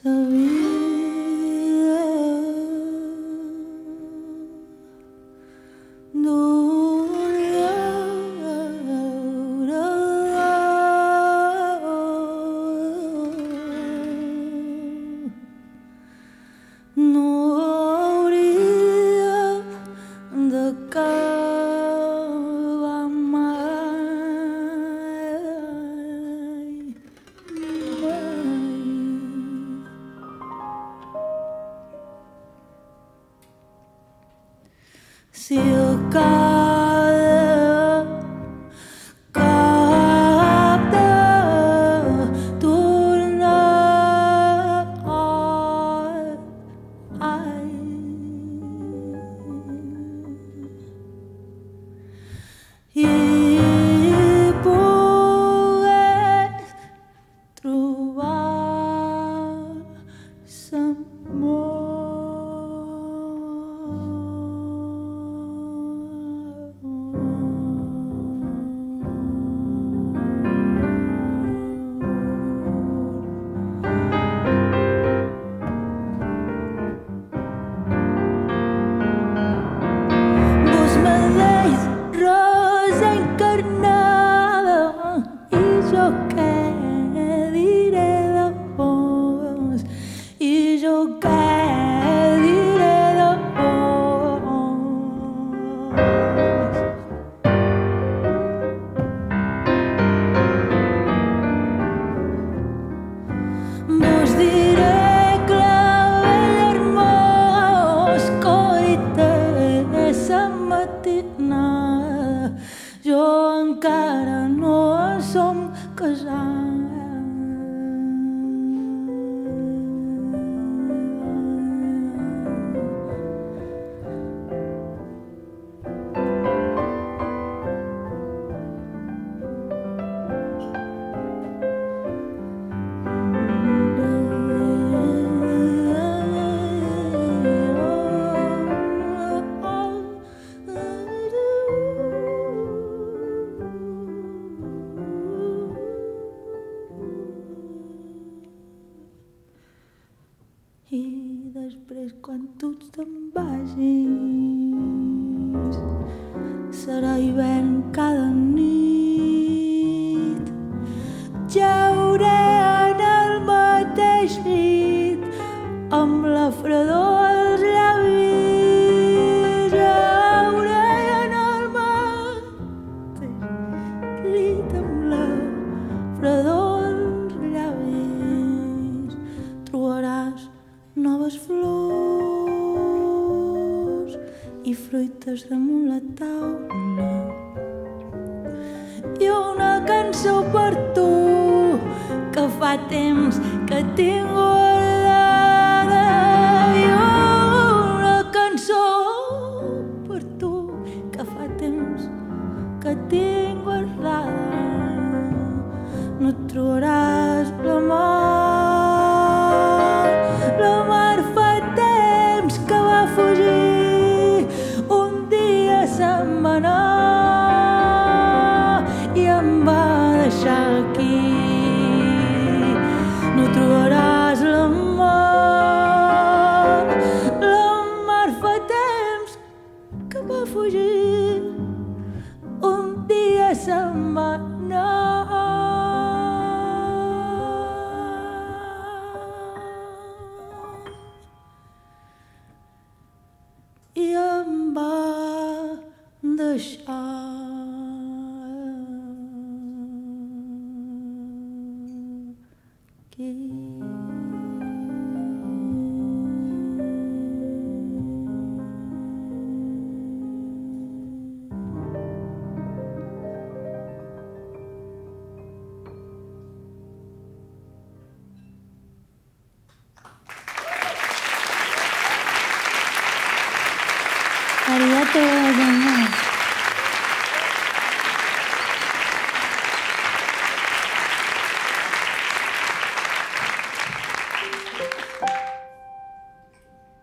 sa vida no hauria d'acabar mai, mai. Si cada cap de tornar, ai, i pogués trobar-se rosa encarnada, i jo què diré de vos, i jo què diré de vos. Vos diré clavell hermós, coita esa matinada, jo encara no som casats. I després, quan tots te'n vagis, serà hivern cada nit. Jauré en el mateix llit amb la fredor als llavis. Jauré en el mateix llit amb la fredor als llavis. Trobaràs noves flors i fruites damunt la taula i una cançó per tu que fa temps que tinc guardada, i una cançó per tu que fa temps que tinc guardada. No trobaràs la mar fa temps que va fugir, un dia se'n va anar i em va deixar aquí. No trobaràs la mar fa temps que va fugir, un dia se'n va anar i em va deixar aquí. Arigato gozaimasu.